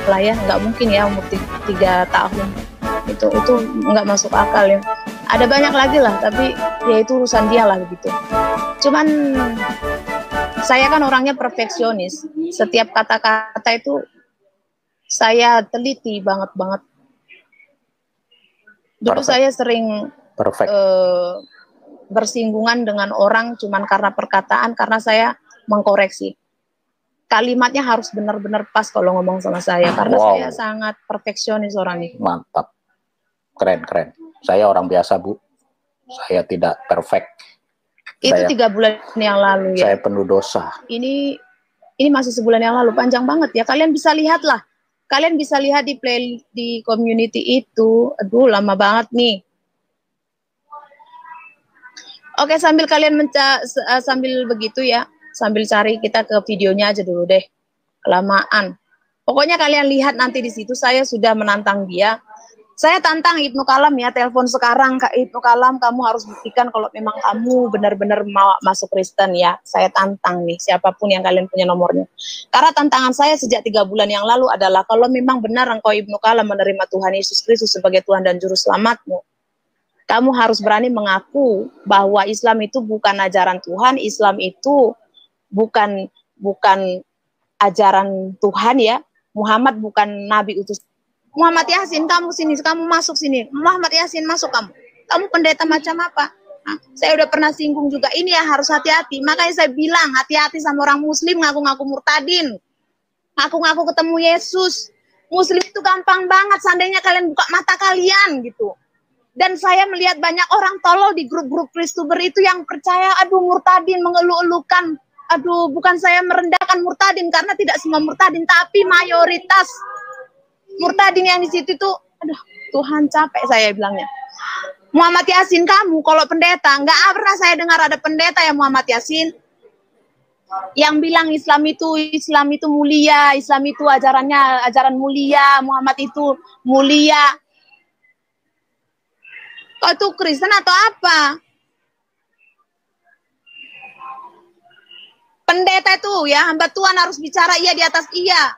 lah ya, nggak mungkin ya umur 3 tahun. Itu nggak masuk akal ya. Ada banyak lagi lah, tapi ya itu urusan dia lah begitu. Cuman saya kan orangnya perfeksionis. Setiap kata-kata itu saya teliti banget. Dulu saya sering bersinggungan dengan orang cuman karena perkataan, karena saya mengkoreksi. Kalimatnya harus benar-benar pas kalau ngomong sama saya, karena saya sangat perfeksionis orangnya. Mantap. Keren. Saya orang biasa, Bu. Saya tidak perfect. Itu 3 bulan yang lalu ya. Saya penuh dosa. Ini masih sebulan yang lalu, panjang banget ya. Kalian bisa lihat lah. Kalian bisa lihat di playlist di community itu. Aduh, lama banget nih. Oke, sambil kalian sambil begitu ya, sambil cari, kita ke videonya aja dulu deh. Kelamaan. Pokoknya kalian lihat nanti di situ saya sudah menantang dia. Saya tantang Ibnu Kalam ya, telepon sekarang Kak Ibnu Kalam, kamu harus buktikan kalau memang kamu benar-benar mau masuk Kristen ya. Saya tantang nih, siapapun yang kalian punya nomornya. Karena tantangan saya sejak 3 bulan yang lalu adalah, kalau memang benar engkau Ibnu Kalam menerima Tuhan Yesus Kristus sebagai Tuhan dan Juru Selamatmu, kamu harus berani mengaku bahwa Islam itu bukan ajaran Tuhan, Islam itu bukan ajaran Tuhan ya. Muhammad bukan nabi utus. Muhammad Yasin, kamu sini, kamu masuk sini. Muhammad Yasin, masuk kamu. Kamu pendeta macam apa? Nah, saya udah pernah singgung juga, ini ya harus hati-hati. Makanya saya bilang, hati-hati sama orang muslim ngaku-ngaku murtadin. Ngaku-ngaku ketemu Yesus. Muslim itu gampang banget, seandainya kalian buka mata kalian gitu. Dan saya melihat banyak orang tolol di grup-grup Kristuber itu yang percaya, aduh murtadin, mengeluh-elukan. Aduh, bukan saya merendahkan murtadin, karena tidak semua murtadin, tapi mayoritas murtadin yang di situ tuh, aduh Tuhan capek saya bilangnya. Muhammad Yasin, kamu kalau pendeta, nggak pernah saya dengar ada pendeta yang Muhammad Yasin yang bilang Islam itu mulia, Islam itu ajaran mulia, Muhammad itu mulia. Kau itu Kristen atau apa? Pendeta itu ya, hamba Tuhan harus bicara iya di atas iya.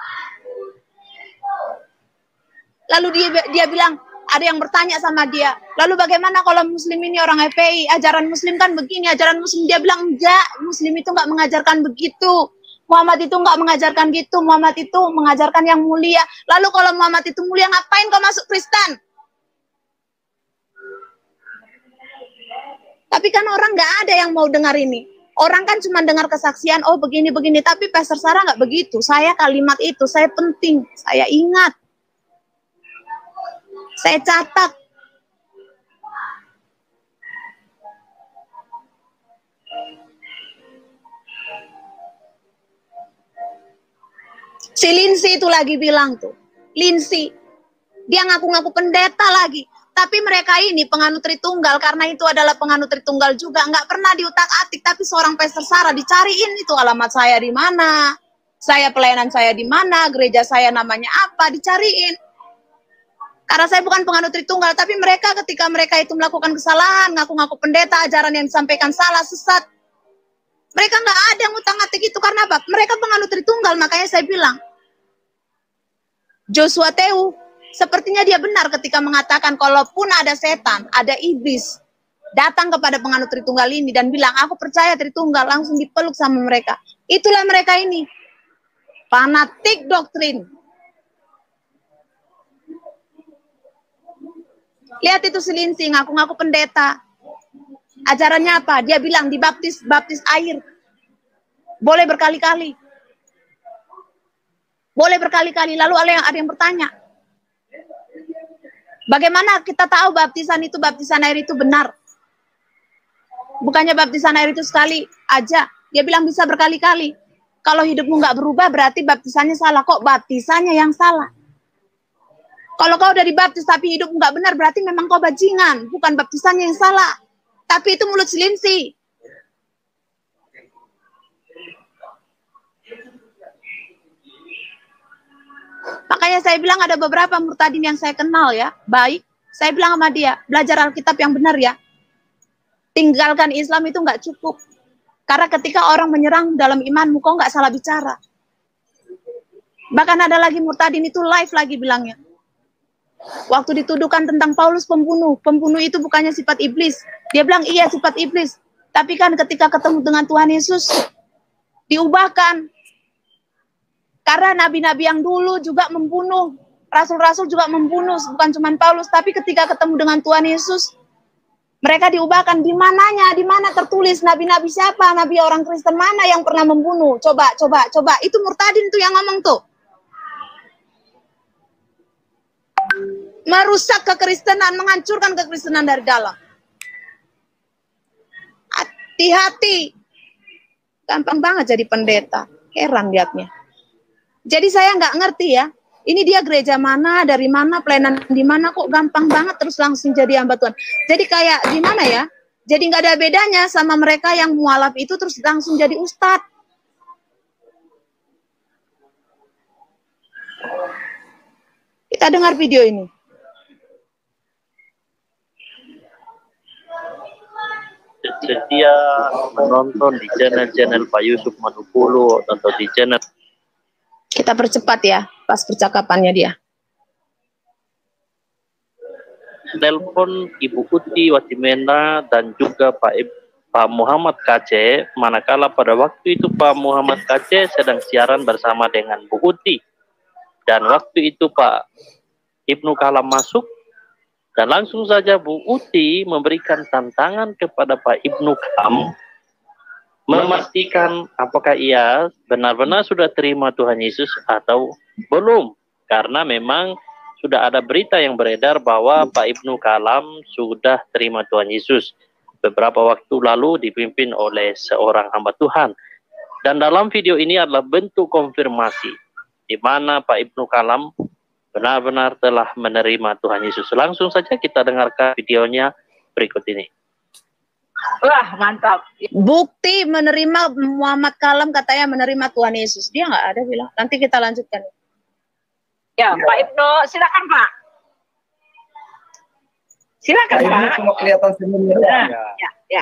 Lalu dia bilang, ada yang bertanya sama dia, lalu bagaimana kalau muslim ini orang FPI, ajaran muslim kan begini, ajaran muslim. Dia bilang, enggak, muslim itu enggak mengajarkan begitu, Muhammad itu enggak mengajarkan gitu, Muhammad itu mengajarkan yang mulia. Lalu kalau Muhammad itu mulia, ngapain kau masuk Kristen? Tapi kan orang enggak ada yang mau dengar ini. Orang kan cuma dengar kesaksian, oh begini-begini, tapi Pastor Sarah enggak begitu. Saya kalimat itu, saya penting, saya ingat. Saya catat. Si Lindsay itu lagi bilang tuh. Lindsay. Dia ngaku-ngaku pendeta lagi. Tapi mereka ini penganut Tritunggal, karena itu adalah penganut Tritunggal juga. Nggak pernah diutak-atik, tapi seorang Pastor Sarah dicariin itu alamat saya di mana. Saya pelayanan saya di mana, gereja saya namanya apa, dicariin. Karena saya bukan penganut Tritunggal, tapi mereka ketika mereka itu melakukan kesalahan, ngaku-ngaku pendeta, ajaran yang disampaikan salah, sesat. Mereka nggak ada ngutang-atik itu, karena apa? Mereka penganut Tritunggal, makanya saya bilang. Joshua Teu, sepertinya dia benar ketika mengatakan, kalaupun ada setan, ada iblis, datang kepada penganut Tritunggal ini dan bilang, aku percaya Tritunggal, langsung dipeluk sama mereka. Itulah mereka ini. Fanatik doktrin. Lihat itu si Lindsay, ngaku-ngaku pendeta. Ajarannya apa? Dia bilang dibaptis air. Boleh berkali-kali. Boleh berkali-kali. Lalu ada yang bertanya, bagaimana kita tahu baptisan air itu benar? Bukannya baptisan air itu sekali aja. Dia bilang bisa berkali-kali. Kalau hidupmu nggak berubah, berarti baptisannya salah. Kok baptisannya yang salah? Kalau kau udah dibaptis tapi hidup nggak benar, berarti memang kau bajingan, bukan baptisannya yang salah. Tapi itu mulut si Lindsay. Makanya saya bilang ada beberapa murtadin yang saya kenal ya, baik. Saya bilang sama dia, belajar Alkitab yang benar ya. Tinggalkan Islam itu nggak cukup. Karena ketika orang menyerang dalam imanmu, kau nggak salah bicara. Bahkan ada lagi murtadin itu live lagi bilangnya. Waktu dituduhkan tentang Paulus pembunuh. Pembunuh itu bukannya sifat iblis. Dia bilang iya sifat iblis. Tapi kan ketika ketemu dengan Tuhan Yesus, diubahkan. Karena nabi-nabi yang dulu juga membunuh. Rasul-rasul juga membunuh. Bukan cuma Paulus. Tapi ketika ketemu dengan Tuhan Yesus, mereka diubahkan. Di mananya? Di mana tertulis nabi-nabi siapa? Nabi orang Kristen mana yang pernah membunuh? Coba. Itu murtadin tuh yang ngomong tuh. Merusak kekristenan, menghancurkan kekristenan dari dalam. Hati-hati. Gampang banget jadi pendeta. Heran lihatnya. Jadi saya nggak ngerti ya. Ini dia gereja mana, dari mana, pelayanan di mana, kok gampang banget terus langsung jadi hamba Tuhan. Jadi kayak gimana ya? Jadi nggak ada bedanya sama mereka yang mualaf itu terus langsung jadi ustadz. Kita dengar video ini. Sedia menonton di channel Pak Yusuf Manupulu atau di channel. Kita percepat ya, pas percakapannya dia. Telepon Ibu Uti Watimena dan juga Pak Muhammad KC, manakala pada waktu itu Pak Muhammad KC sedang siaran bersama dengan Bu Uti. Dan waktu itu Pak Ibnu Kalam masuk, dan langsung saja Bu Uti memberikan tantangan kepada Pak Ibnu Kalam, memastikan apakah ia benar-benar sudah terima Tuhan Yesus atau belum. Karena memang sudah ada berita yang beredar bahwa Pak Ibnu Kalam sudah terima Tuhan Yesus beberapa waktu lalu dipimpin oleh seorang hamba Tuhan. Dan dalam video ini adalah bentuk konfirmasi di mana Pak Ibnu Kalam benar-benar telah menerima Tuhan Yesus. Langsung saja kita dengarkan videonya berikut ini. Wah, mantap. Bukti menerima Muhammad Kalam katanya menerima Tuhan Yesus. Dia nggak ada bilang. Nanti kita lanjutkan. Ya, Pak Ibnu, silakan Pak. Silakan Pak. Ini cuma kelihatan senyumnya. Ya.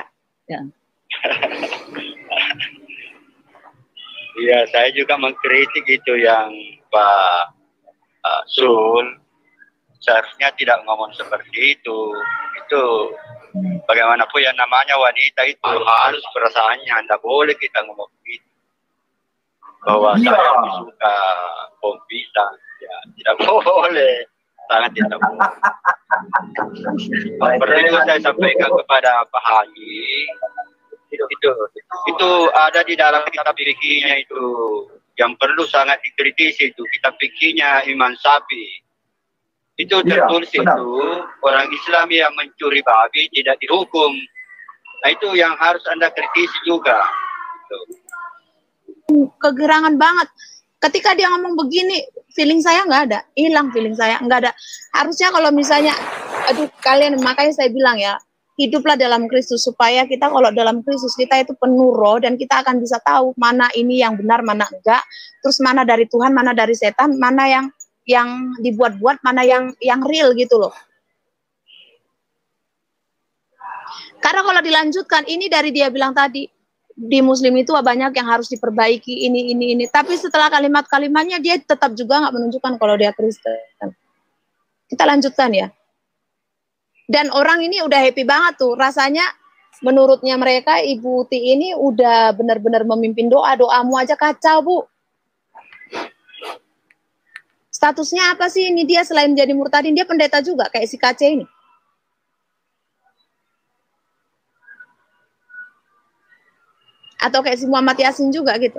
Iya, saya juga mengkritik itu yang Pak Sul seharusnya tidak ngomong seperti itu. Itu bagaimanapun yang namanya wanita itu harus perasaannya, tidak boleh kita ngomong begitu. Bahwa saya suka pisang, ya tidak boleh, sangat tidak boleh. Seperti itu saya sampaikan kepada Pak Haji. Itu ada di dalam kitab fikihnya itu. Yang perlu sangat dikritisi itu kitab fikihnya Imam Syafi'i. Itu tertulis itu orang Islam yang mencuri babi tidak dihukum. Nah itu yang harus Anda kritisi juga. Kegerangan banget. Ketika dia ngomong begini, feeling saya nggak ada. Hilang feeling saya, nggak ada. Harusnya kalau misalnya, aduh kalian, makanya saya bilang ya, hiduplah dalam Kristus, supaya kita kalau dalam Kristus kita itu penuh roh dan kita akan bisa tahu mana ini yang benar, mana enggak, terus mana dari Tuhan, mana dari setan, mana yang dibuat-buat, mana yang real gitu loh. Karena kalau dilanjutkan, ini dari dia bilang tadi, di Muslim itu banyak yang harus diperbaiki, ini. Tapi setelah kalimat-kalimatnya dia tetap juga nggak menunjukkan kalau dia Kristen. Kita lanjutkan ya. Dan orang ini udah happy banget tuh. Rasanya menurutnya mereka Ibu Uti ini udah benar-benar memimpin doamu aja kacau, Bu. Statusnya apa sih ini dia selain jadi murtadin? Dia pendeta juga kayak si KC ini. Atau kayak si Muhammad Yasin juga gitu.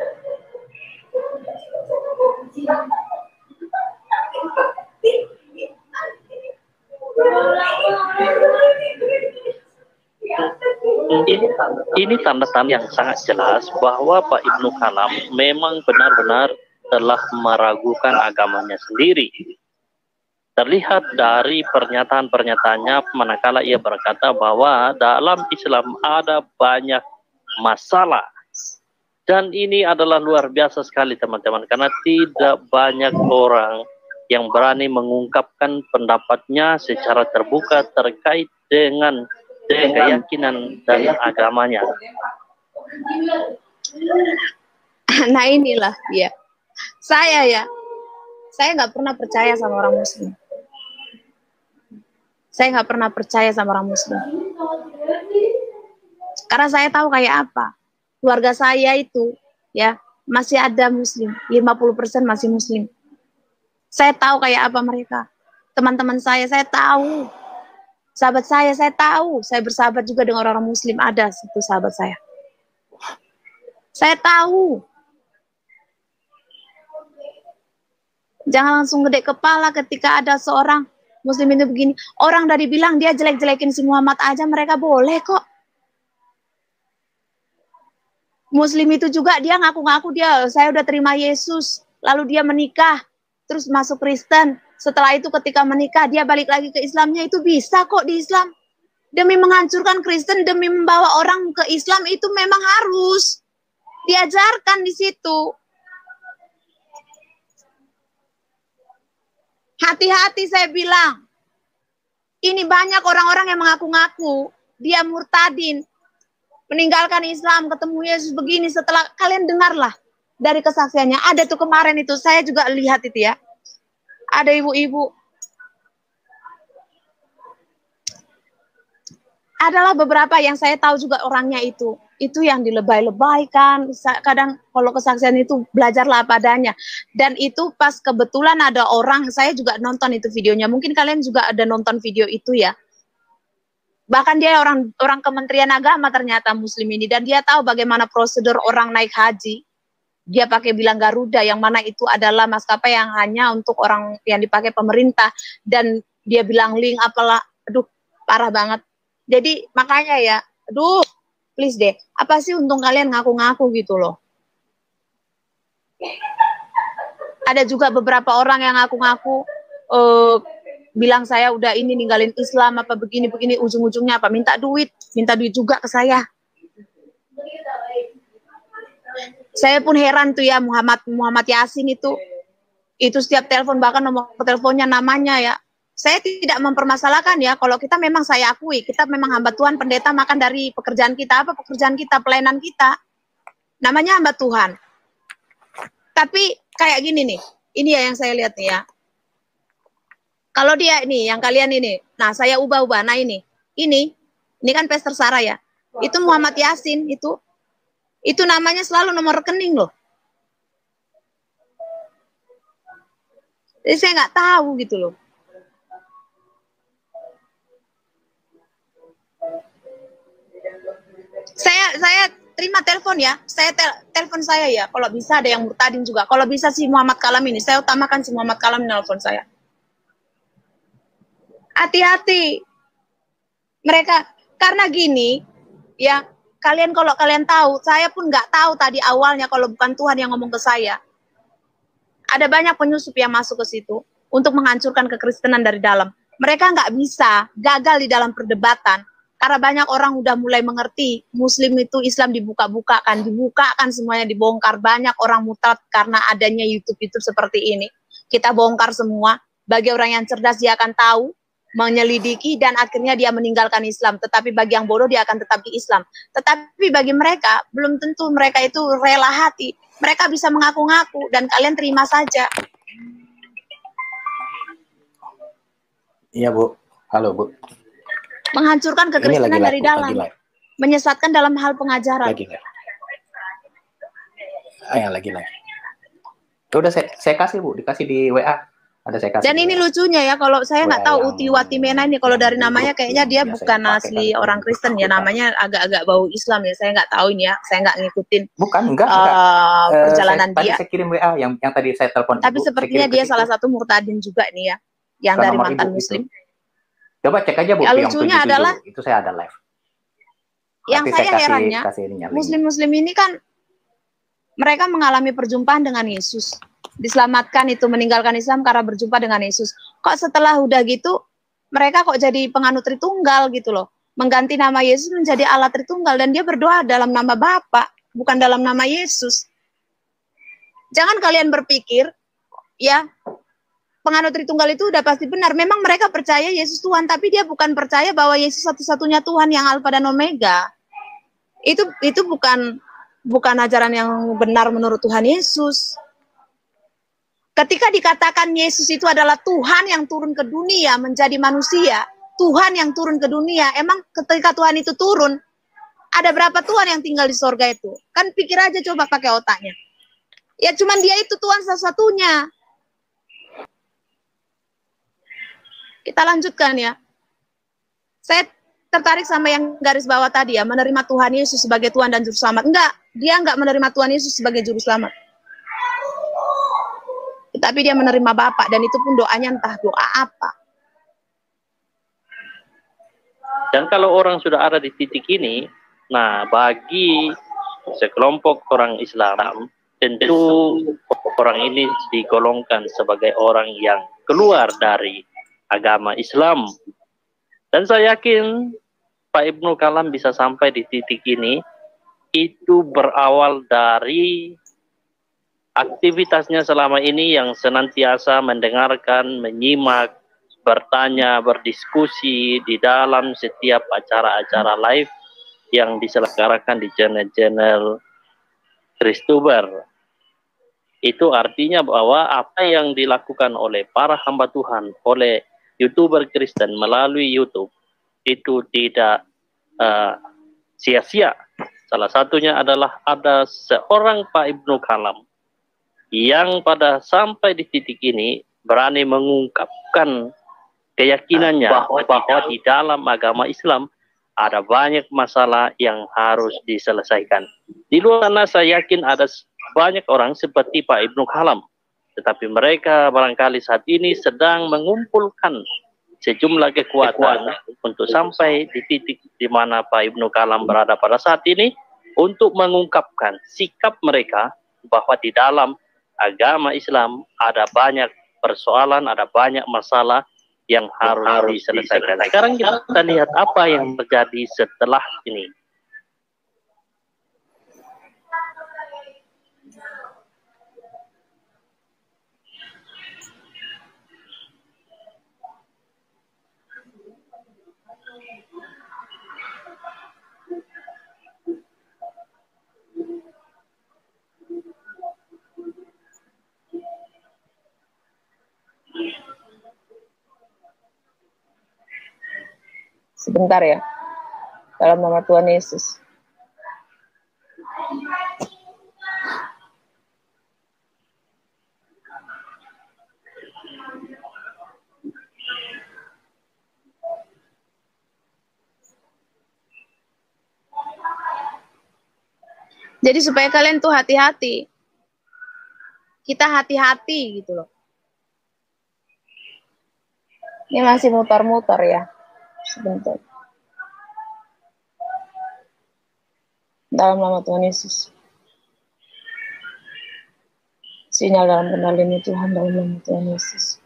Ini tanda-tanda yang sangat jelas bahwa Pak Ibnu Kalam memang benar-benar telah meragukan agamanya sendiri. Terlihat dari pernyataan-pernyataannya manakala ia berkata bahwa dalam Islam ada banyak masalah. Dan ini adalah luar biasa sekali teman-teman, karena tidak banyak orang yang berani mengungkapkan pendapatnya secara terbuka terkait dengan keyakinan dan agamanya. Nah inilah dia. Saya nggak pernah percaya sama orang Muslim. Saya nggak pernah percaya sama orang Muslim. Karena saya tahu kayak apa. Keluarga saya itu, ya, masih ada Muslim. 50% masih Muslim. Saya tahu kayak apa mereka. Teman-teman saya tahu. Sahabat saya tahu. Saya bersahabat juga dengan orang-orang Muslim. Ada satu sahabat saya. Saya tahu. Jangan langsung gede kepala ketika ada seorang Muslim itu begini. Orang dari bilang dia jelek-jelekin si Muhammad aja, mereka boleh kok. Muslim itu juga dia ngaku-ngaku saya udah terima Yesus. Lalu dia menikah. Terus masuk Kristen. Setelah itu ketika menikah dia balik lagi ke Islamnya. Itu bisa kok di Islam. Demi menghancurkan Kristen, demi membawa orang ke Islam itu memang harus diajarkan di situ. Hati-hati saya bilang. Ini banyak orang-orang yang mengaku-ngaku dia murtadin, meninggalkan Islam, ketemu Yesus begini. Setelah kalian dengarlah dari kesaksiannya. Ada tuh kemarin itu, saya juga lihat itu ya. Ada ibu-ibu. Adalah beberapa yang saya tahu juga orangnya itu yang dilebay-lebaykan. Kadang kalau kesaksian itu belajarlah apa adanya. Dan itu pas kebetulan ada orang, saya juga nonton itu videonya. Mungkin kalian juga ada nonton video itu ya. Bahkan dia orang Kementerian Agama ternyata Muslim ini. Dan dia tahu bagaimana prosedur orang naik haji. Dia pakai bilang Garuda, yang mana itu adalah maskapai yang hanya untuk orang yang dipakai pemerintah. Dan dia bilang link apalah, aduh parah banget. Jadi makanya ya, aduh please deh, apa sih untung kalian ngaku-ngaku gitu loh. Ada juga beberapa orang yang ngaku-ngaku bilang saya udah ini ninggalin Islam apa begini-begini, ujung-ujungnya apa? Minta duit juga ke saya. Saya pun heran tuh ya, Muhammad Yasin itu setiap telepon, bahkan nomor teleponnya, namanya ya. Saya tidak mempermasalahkan ya, kalau kita memang, saya akui, kita memang hamba Tuhan, pendeta makan dari pekerjaan kita. Apa pekerjaan kita? Pelayanan kita. Namanya hamba Tuhan. Tapi kayak gini nih, ini ya yang saya lihat nih ya. Kalau dia ini, yang kalian ini, nah saya ubah-ubah, nah ini kan Pastor Sarah ya. Itu Muhammad Yasin, itu namanya selalu nomor rekening loh. Jadi saya nggak tahu gitu loh. Saya terima telepon ya, telepon saya ya. Kalau bisa ada yang murtadin juga. Kalau bisa si Muhammad Kalam ini, saya utamakan si Muhammad Kalam nelpon saya. Hati-hati mereka, karena gini ya. Kalau kalian tahu, saya pun nggak tahu tadi awalnya kalau bukan Tuhan yang ngomong ke saya. Ada banyak penyusup yang masuk ke situ untuk menghancurkan kekristenan dari dalam. Mereka nggak bisa, gagal di dalam perdebatan. Karena banyak orang udah mulai mengerti, Muslim itu Islam dibuka-bukakan semuanya dibongkar. Banyak orang murtad karena adanya YouTube seperti ini. Kita bongkar semua. Bagi orang yang cerdas dia akan tahu, menyelidiki, dan akhirnya dia meninggalkan Islam. Tetapi bagi yang bodoh dia akan tetap di Islam. Tetapi bagi mereka, belum tentu mereka itu rela hati. Mereka bisa mengaku-ngaku dan kalian terima saja. Iya Bu, halo Bu. Menghancurkan kekristenan dari dalam, menyesatkan dalam hal pengajaran. Lagi live. Udah saya kasih Bu, dikasih di WA. Ada saya kasih. Dan ini lucunya ya, kalau saya nggak tahu Uti Watimena ini, kalau dari namanya kayaknya dia bukan asli orang Kristen ya, namanya agak-agak bau Islam ya. Saya nggak tahu ini ya, saya nggak ngikutin. Enggak. Perjalanan dia. Tadi saya kirim WA yang tadi saya telepon. Tapi sepertinya dia salah satu murtadin juga nih ya, yang dari mantan Muslim. Coba cek aja Bu. Ya, lucunya adalah itu saya ada live. Yang saya herannya, Muslim ini kan mereka mengalami perjumpaan dengan Yesus. Diselamatkan itu, meninggalkan Islam karena berjumpa dengan Yesus. Kok setelah udah gitu, mereka kok jadi penganut Tritunggal gitu loh. Mengganti nama Yesus menjadi Allah Tritunggal. Dan dia berdoa dalam nama Bapa, bukan dalam nama Yesus. Jangan kalian berpikir, ya, penganut Tritunggal itu udah pasti benar. Memang mereka percaya Yesus Tuhan, tapi dia bukan percaya bahwa Yesus satu-satunya Tuhan yang Alfa dan Omega. Itu bukan ajaran yang benar menurut Tuhan Yesus. Ketika dikatakan Yesus itu adalah Tuhan yang turun ke dunia menjadi manusia, Tuhan yang turun ke dunia, emang ketika Tuhan itu turun, ada berapa Tuhan yang tinggal di sorga itu? Kan pikir aja coba pakai otaknya. Ya cuman dia itu Tuhan satu-satunya. Kita lanjutkan ya. Saya tertarik sama yang garis bawah tadi ya, menerima Tuhan Yesus sebagai Tuhan dan Juru Selamat. Enggak, dia enggak menerima Tuhan Yesus sebagai Juru Selamat. Tetapi dia menerima Bapa, dan itu pun doanya entah doa apa. Dan kalau orang sudah ada di titik ini, nah bagi sekelompok orang Islam, tentu orang ini digolongkan sebagai orang yang keluar dari agama Islam. Dan saya yakin Pak Ibnu Kalam bisa sampai di titik ini, itu berawal dari aktivitasnya selama ini yang senantiasa mendengarkan, menyimak, bertanya, berdiskusi di dalam setiap acara-acara live yang diselenggarakan di channel-channel Kristuber. Itu artinya bahwa apa yang dilakukan oleh para hamba Tuhan, oleh YouTuber Kristen melalui YouTube, itu tidak sia-sia. Salah satunya adalah ada seorang Pak Ibnu Kalam yang pada sampai di titik ini berani mengungkapkan keyakinannya bahwa di dalam agama Islam ada banyak masalah yang harus diselesaikan. Di luar sana saya yakin ada banyak orang seperti Pak Ibnu Kalam, tetapi mereka barangkali saat ini sedang mengumpulkan sejumlah kekuatan untuk sampai di titik di mana Pak Ibnu Kalam berada pada saat ini, untuk mengungkapkan sikap mereka bahwa di dalam agama Islam ada banyak persoalan, ada banyak masalah yang harus diselesaikan. Sekarang kita lihat apa yang terjadi setelah ini. Sebentar ya. Dalam nama Tuhan Yesus. Jadi supaya kalian tuh hati-hati. Kita hati-hati gitu loh. Ini masih mutar-mutar ya. Sebentar. Dalam nama Tuhan Yesus. Sinyal dalam kendalinya Tuhan, dalam nama Tuhan Yesus.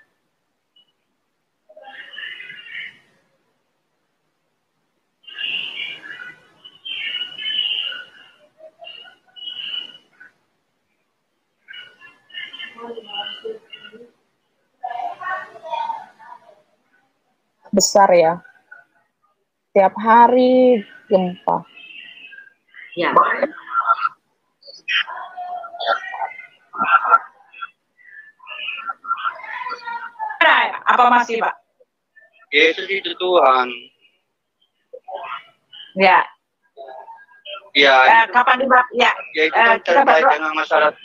Besar ya. Tiap hari gempa. Ya. Apa masih, Pak? Yesus itu Tuhan. Ya. Ya. Kapan dibahas? Ya. Ya itu kan terkait dengan masalah.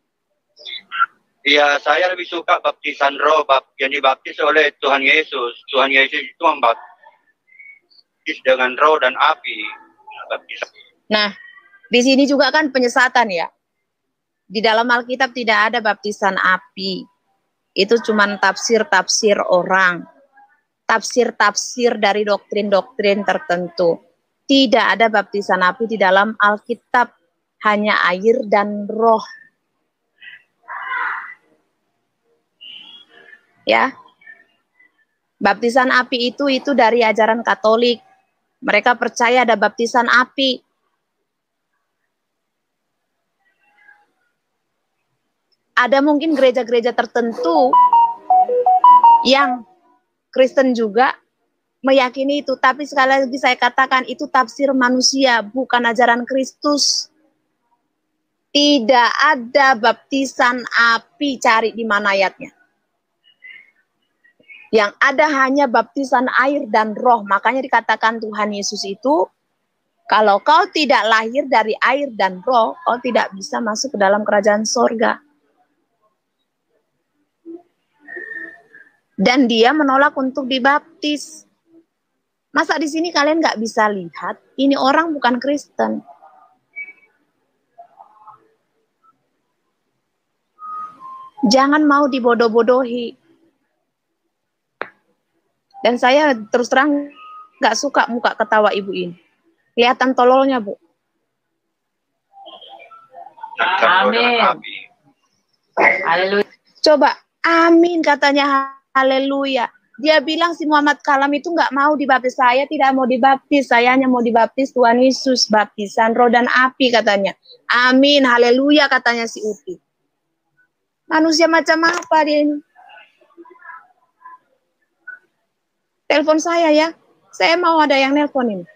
Ya, saya lebih suka baptisan roh yang dibaptis oleh Tuhan Yesus. Tuhan Yesus itu membaptis dengan roh dan api. Nah, di sini juga kan penyesatan ya. Di dalam Alkitab tidak ada baptisan api. Itu cuma tafsir-tafsir orang. Tafsir-tafsir dari doktrin-doktrin tertentu. Tidak ada baptisan api di dalam Alkitab. Hanya air dan roh. Ya, baptisan api itu dari ajaran Katolik. Mereka percaya ada baptisan api. Ada mungkin gereja-gereja tertentu yang Kristen juga meyakini itu, tapi sekali lagi saya katakan itu tafsir manusia, bukan ajaran Kristus. Tidak ada baptisan api, cari di mana ayatnya. Yang ada hanya baptisan air dan roh. Makanya dikatakan Tuhan Yesus itu, kalau kau tidak lahir dari air dan roh, kau tidak bisa masuk ke dalam kerajaan sorga. Dan dia menolak untuk dibaptis. Masa di sini kalian nggak bisa lihat, ini orang bukan Kristen. Jangan mau dibodoh-bodohi. Dan saya terus terang nggak suka muka ketawa ibu ini. Kelihatan tololnya, Bu. Amin. Haleluya. Coba, amin katanya, haleluya. Dia bilang si Muhammad Kalam itu nggak mau dibaptis. Saya tidak mau dibaptis, saya hanya mau dibaptis Tuhan Yesus, baptisan roh dan api katanya. Amin, haleluya katanya si Uti. Manusia macam apa dia ini? Telepon saya ya, saya mau ada yang nelpon ini.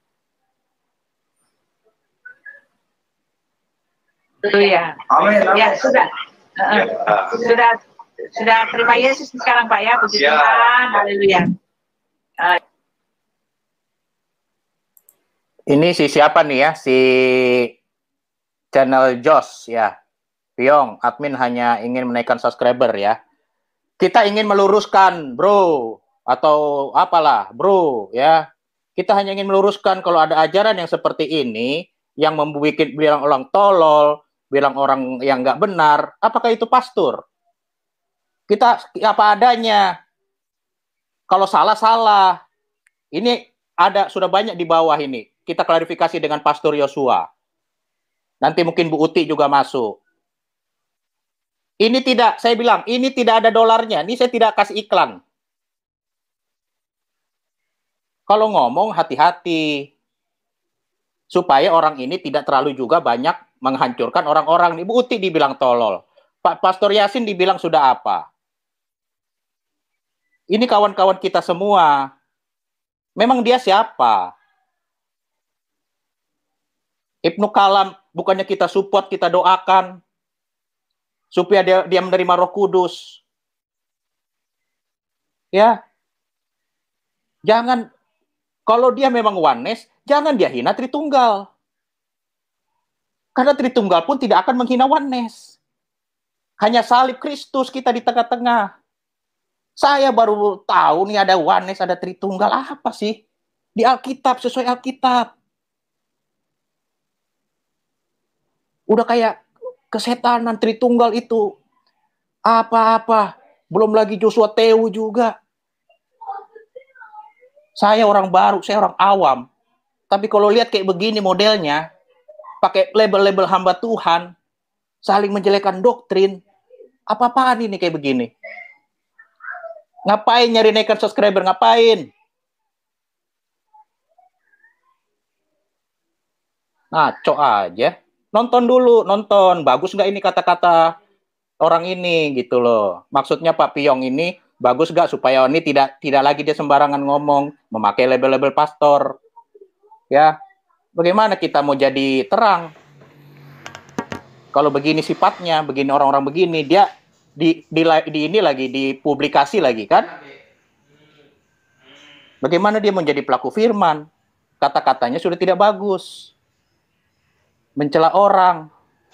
Haleluya. Ya, sudah. Sudah terima Yesus sekarang Pak ya, puji Tuhan. Haleluya. Ini si siapa nih ya? Si channel Jos ya. Piong, admin hanya ingin menaikkan subscriber ya. Kita ingin meluruskan, bro, atau apalah, bro, ya. Kita hanya ingin meluruskan kalau ada ajaran yang seperti ini, yang bilang orang tolol, bilang orang yang nggak benar, apakah itu pastor? Kita apa adanya. Kalau salah. Ini ada, sudah banyak di bawah ini. Kita klarifikasi dengan Pastor Yosua. Nanti mungkin Bu Uti juga masuk. Ini tidak, saya bilang, ini tidak ada dolarnya. Ini saya tidak kasih iklan. Kalau ngomong hati-hati. Supaya orang ini tidak terlalu juga banyak menghancurkan orang-orang. Ibu Uti dibilang tolol. Pak Pastor Yasin dibilang sudah apa. Ini kawan-kawan kita semua. Memang dia siapa? Ibnu Kalam, bukannya kita support, kita doakan. Supaya dia menerima Roh Kudus. Ya. Jangan, kalau dia memang oneness, jangan dia hina Tritunggal. Karena Tritunggal pun tidak akan menghina oneness. Hanya salib Kristus kita di tengah-tengah. Saya baru tahu nih ada oneness, ada Tritunggal. Apa sih? Di Alkitab, sesuai Alkitab. Udah kayak kesetanan Tritunggal itu. Apa-apa. Belum lagi Joshua Teu juga. Saya orang baru, saya orang awam. Tapi kalau lihat kayak begini modelnya, pakai label-label hamba Tuhan, saling menjelekkan doktrin, apa-apaan ini kayak begini? Ngapain nyari naikkan subscriber? Ngapain? Ngaco aja. Nonton dulu, nonton. Bagus nggak ini kata-kata orang ini gitu loh. Maksudnya Pak Piong ini bagus nggak supaya ini tidak lagi dia sembarangan ngomong, memakai label-label pastor. Ya, bagaimana kita mau jadi terang? Kalau begini sifatnya, begini orang-orang begini, dia di ini lagi, dipublikasi lagi kan? Bagaimana dia menjadi pelaku firman? Kata-katanya sudah tidak bagus. Mencela orang.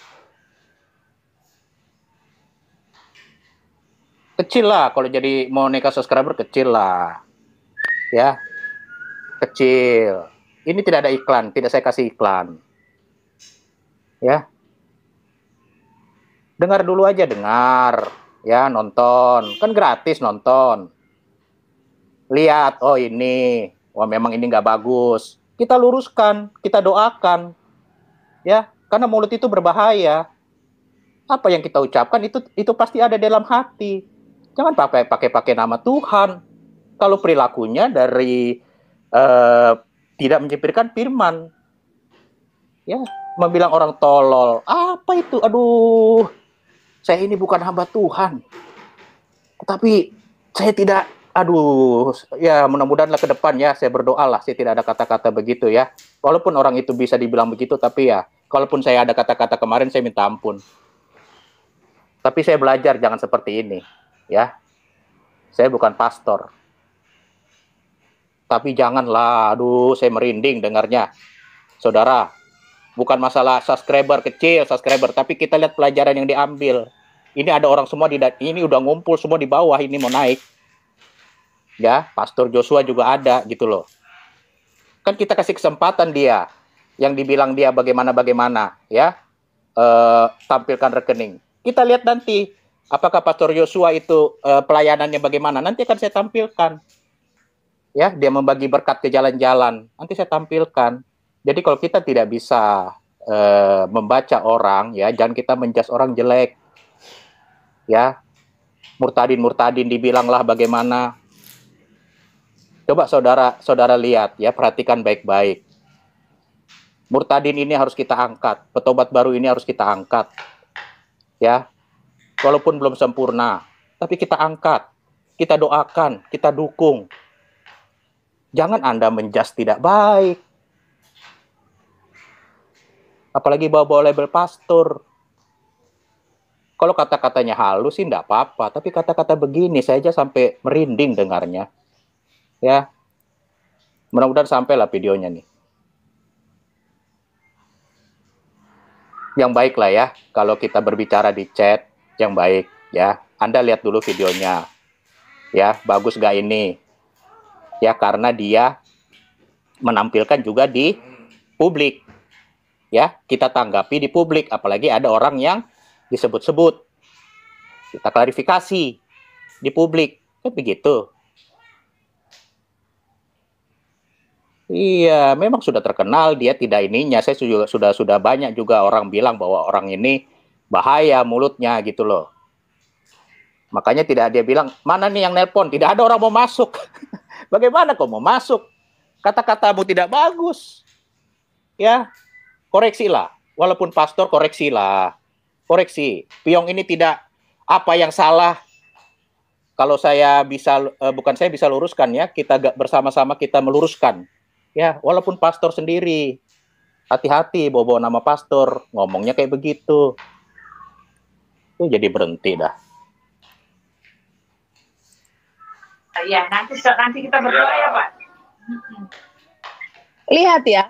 Kecil lah, kalau jadi mau naik subscriber kecil lah. Ya, kecil. Ini tidak ada iklan, tidak saya kasih iklan. Ya. Dengar dulu aja, dengar. Ya, nonton. Kan gratis nonton. Lihat, oh ini. Wah, memang ini nggak bagus. Kita luruskan, kita doakan. Ya, karena mulut itu berbahaya. Apa yang kita ucapkan itu pasti ada dalam hati. Jangan pakai nama Tuhan. Kalau perilakunya dari tidak menyempirkan firman. Ya, membilang orang tolol. Apa itu? Aduh. Saya ini bukan hamba Tuhan. Tapi saya tidak, aduh, ya mudah-mudahanlah ke depan ya, saya berdoa lah, saya tidak ada kata-kata begitu ya. Walaupun orang itu bisa dibilang begitu, tapi ya Kalaupun saya ada kata-kata kemarin, saya minta ampun. Tapi saya belajar jangan seperti ini, ya. Saya bukan pastor. Tapi janganlah, aduh, saya merinding dengarnya. Saudara, bukan masalah subscriber kecil, subscriber, tapi kita lihat pelajaran yang diambil. Ini ada orang semua ini udah ngumpul semua di bawah, ini mau naik. Ya, Pastor Joshua juga ada gitu loh. Kan kita kasih kesempatan dia, yang dibilang dia bagaimana ya, tampilkan rekening. Kita lihat nanti apakah Pastor Joshua itu pelayanannya bagaimana. Nanti akan saya tampilkan. Ya, dia membagi berkat ke jalan-jalan. Nanti saya tampilkan. Jadi kalau kita tidak bisa membaca orang, ya jangan kita menjudge orang jelek. Ya, murtadin dibilanglah bagaimana. Coba saudara lihat ya, perhatikan baik-baik. Murtadin ini harus kita angkat, petobat baru ini harus kita angkat. Ya. Walaupun belum sempurna, tapi kita angkat, kita doakan, kita dukung. Jangan Anda menjudge tidak baik. Apalagi bawa-bawa label pastor. Kalau kata-katanya halus sih enggak apa-apa, tapi kata-kata begini saya aja sampai merinding dengarnya. Ya, mudah-mudahan sampailah videonya nih. Yang baik lah ya, kalau kita berbicara di chat, yang baik ya. Anda lihat dulu videonya. Ya, bagus gak ini? Ya, karena dia menampilkan juga di publik. Ya, kita tanggapi di publik, apalagi ada orang yang disebut-sebut. Kita klarifikasi di publik. Kan begitu. Iya, memang sudah terkenal dia tidak ininya. Saya juga sudah banyak juga orang bilang bahwa orang ini bahaya mulutnya gitu loh. Makanya tidak dia bilang, mana nih yang nelpon? Tidak ada orang mau masuk. Bagaimana kok mau masuk? Kata-katamu tidak bagus. Ya, koreksilah. Walaupun pastor, koreksilah. Koreksi. Piong ini tidak apa yang salah. Kalau saya bisa, bukan saya bisa luruskan ya, kita bersama-sama kita meluruskan. Ya, walaupun pastor sendiri, hati-hati bawa nama pastor, ngomongnya kayak begitu. Itu jadi berhenti dah. Ya, nanti kita berdoa ya, Pak. Lihat ya.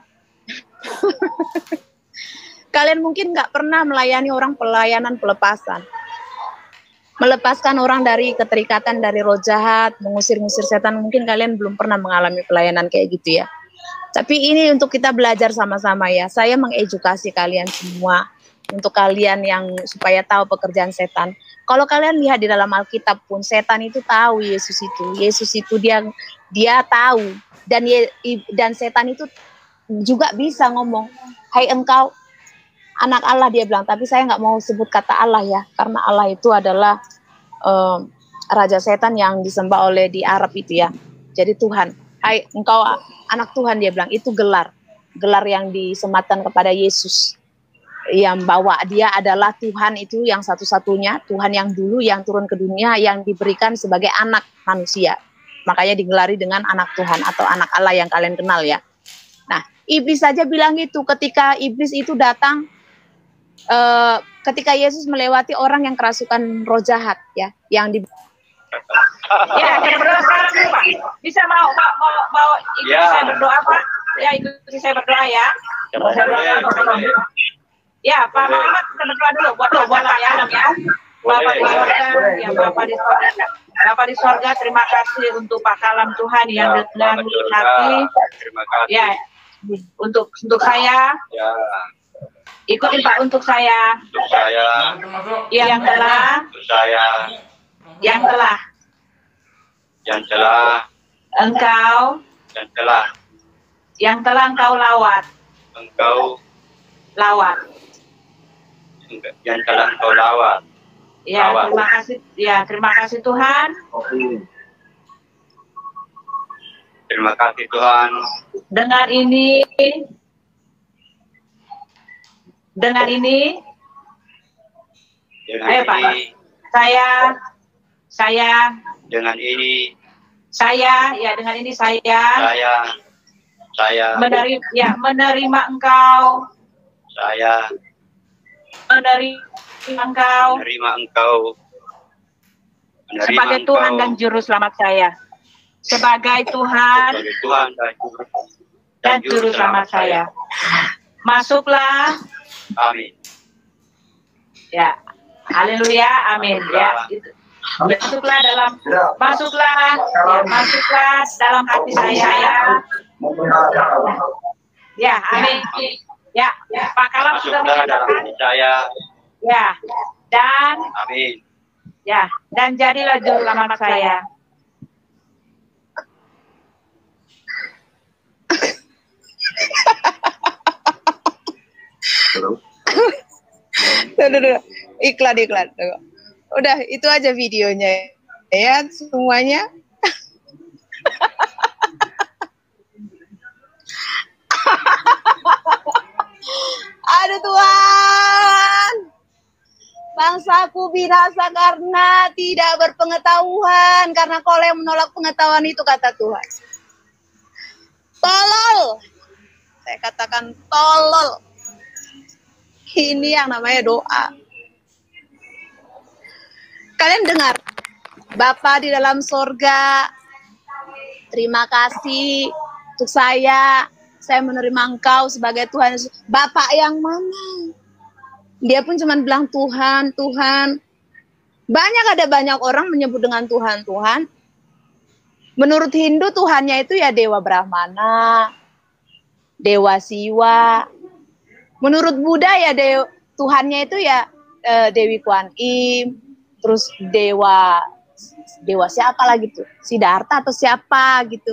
Kalian mungkin nggak pernah melayani orang pelayanan pelepasan. Melepaskan orang dari keterikatan dari roh jahat, mengusir-ngusir setan. Mungkin kalian belum pernah mengalami pelayanan kayak gitu ya. Tapi ini untuk kita belajar sama-sama ya. Saya mengedukasi kalian semua. Untuk kalian yang supaya tahu pekerjaan setan. Kalau kalian lihat di dalam Alkitab pun, setan itu tahu Yesus itu. Yesus itu dia tahu. Dan setan itu juga bisa ngomong, hai engkau anak Allah, dia bilang. Tapi saya nggak mau sebut kata Allah ya. Karena Allah itu adalah raja setan yang disembah oleh di Arab itu ya. Jadi Tuhan. Hai engkau anak Tuhan, dia bilang. Itu gelar yang disematkan kepada Yesus, yang bawa dia adalah Tuhan itu yang satu-satunya, Tuhan yang dulu yang turun ke dunia, yang diberikan sebagai anak manusia. Makanya digelari dengan anak Tuhan atau anak Allah yang kalian kenal ya. Nah, iblis saja bilang itu ketika iblis itu datang, ketika Yesus melewati orang yang kerasukan roh jahat ya, yang di Ya, kita berdoa sekarang dulu, Pak. Bisa mau ikuti saya berdoa, Pak? Ya, ikuti saya berdoa ya. Ya, Pak Muhammad, kita berdoa dulu buat dalam ya. Bapak di sorga, ya Bapak di sorga. Bapak di sorga, terima kasih untuk Pak Kalam Tuhan yang dengan lembut hati. Ya, untuk saya. Ikutin Pak untuk saya. Untuk saya. Yang telah. Untuk saya. Yang telah engkau lawat ya, terima kasih Tuhan. Terima kasih Tuhan. Dengan ini ayo Pak, saya menerima engkau Saya menerima Engkau sebagai Tuhan dan Juru Selamat saya. Sebagai Tuhan dan Juru Selamat saya. Masuklah. Amin. Ya, haleluya, amin. Ya, masuklah dalam hati saya. Ya, amin. Ya, Pak Kalam sudah menyatakan. Ya, dan amin. Ya, dan jadilah juru selamat saya. Tuh. Iklan. Tuh. Udah, itu aja videonya. Ya, semuanya. Aduh Tuhan. Bangsaku binasa karena tidak berpengetahuan. Karena kau yang menolak pengetahuan itu, kata Tuhan. Tolol. Saya katakan tolol. Ini yang namanya doa. Kalian dengar, Bapa di dalam sorga, terima kasih untuk saya menerima Engkau sebagai Tuhan. Bapak yang mana? Dia pun cuma bilang Tuhan, Tuhan. Ada banyak orang menyebut dengan Tuhan, Tuhan. Menurut Hindu Tuhannya itu ya Dewa Brahmana, Dewa Siwa. Menurut Buddha ya Tuhannya itu ya Dewi Kuan Im, terus dewa siapa lagi tuh? Siddhartha atau siapa gitu.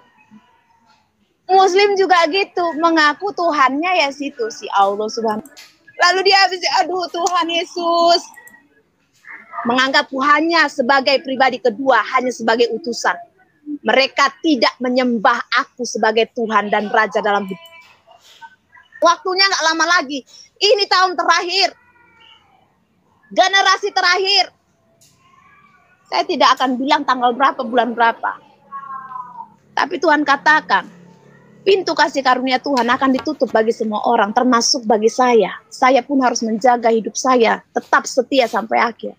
Muslim juga gitu, mengaku Tuhannya ya situ si Allah Subhanahu. Lalu dia habis aduh Tuhan Yesus menganggap Tuhannya sebagai pribadi kedua, hanya sebagai utusan. Mereka tidak menyembah aku sebagai Tuhan dan Raja dalam hidup. Waktunya nggak lama lagi. Ini tahun terakhir. Generasi terakhir. Saya tidak akan bilang tanggal berapa, bulan berapa. Tapi Tuhan katakan, pintu kasih karunia Tuhan akan ditutup bagi semua orang, termasuk bagi saya. Saya pun harus menjaga hidup saya, tetap setia sampai akhir.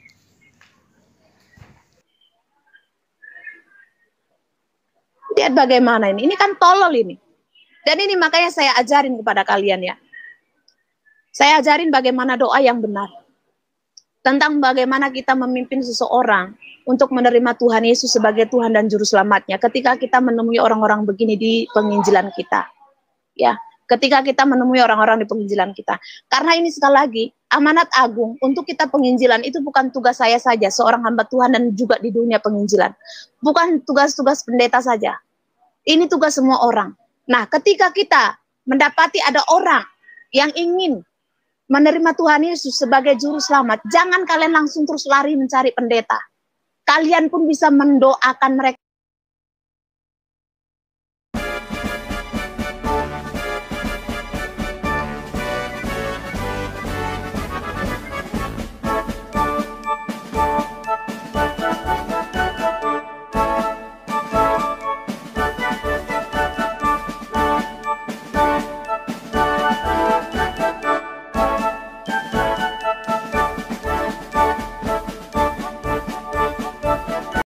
Lihat bagaimana ini kan tolol ini. Dan ini makanya saya ajarin kepada kalian ya. Saya ajarin bagaimana doa yang benar. Tentang bagaimana kita memimpin seseorang untuk menerima Tuhan Yesus sebagai Tuhan dan Juru Selamatnya. Ketika kita menemui orang-orang begini di penginjilan kita. Ya, ketika kita menemui orang-orang di penginjilan kita. Karena ini sekali lagi, amanat agung untuk kita penginjilan itu bukan tugas saya saja, seorang hamba Tuhan dan juga di dunia penginjilan. Bukan tugas-tugas pendeta saja. Ini tugas semua orang. Nah, ketika kita mendapati ada orang yang ingin menerima Tuhan Yesus sebagai Juru Selamat, jangan kalian langsung terus lari mencari pendeta. Kalian pun bisa mendoakan mereka.